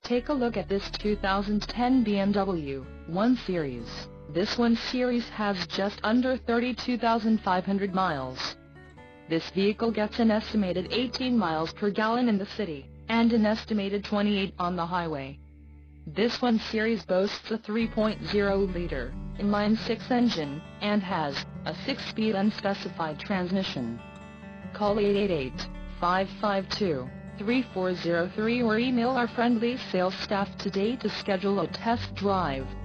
Take a look at this 2010 BMW 1 Series. This 1 Series has just under 32,500 miles. This vehicle gets an estimated 18 miles per gallon in the city, and an estimated 28 on the highway. This 1 Series boasts a 3.0-liter inline-six engine, and has a 6-speed unspecified transmission. Call 888-552-3403 or email our friendly sales staff today to schedule a test drive.